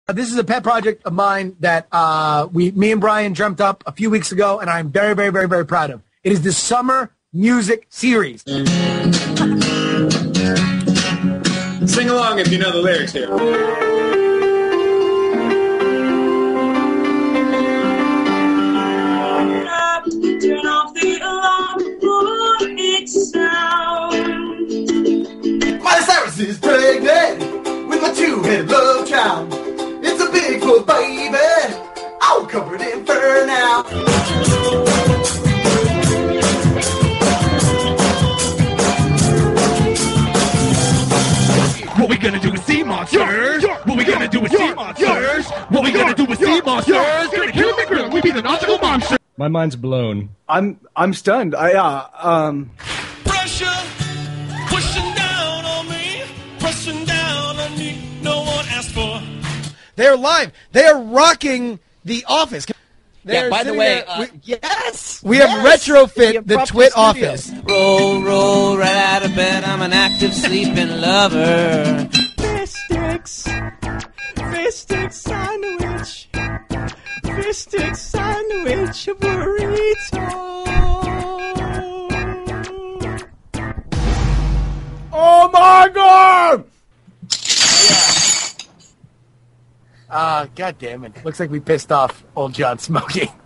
This is a pet project of mine that me and Brian dreamt up a few weeks ago, and I'm very, very, very, very proud of. It is the Summer Music Series. Sing along if you know the lyrics here. Turn off the alarm for its sound. Miley Cyrus is pregnant with my two-headed love child. It's a Bigfoot baby, all covered in fur now. What we gonna do with sea monsters? What we gonna do with sea monsters? What we gonna do with sea monsters? Gonna kill me, grill. We be the nautical monster. My mind's blown. I'm stunned. Pressure pushing down on me, pressing down on me. No one asked for. They're live. They are rocking The Office. Yeah, by the way, Yes! We have retrofit the Twit office. Roll right out of bed. I'm an active sleeping lover. Fish sticks sandwich. Fish sticks sandwich burrito. Oh my God! God damn it. Looks like we pissed off old John Smokey.